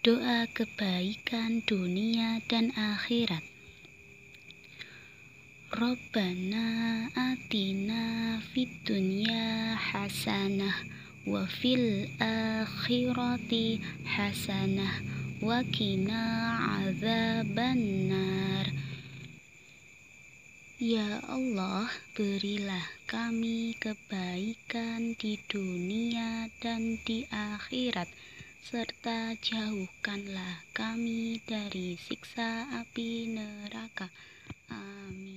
doa kebaikan dunia dan akhirat. Rabbana atina fid dunya hasanah wa fil akhirati hasanah wa qina adzabannar. Ya Allah, berilah kami kebaikan di dunia dan di akhirat, serta jauhkanlah kami dari siksa api neraka. Amin.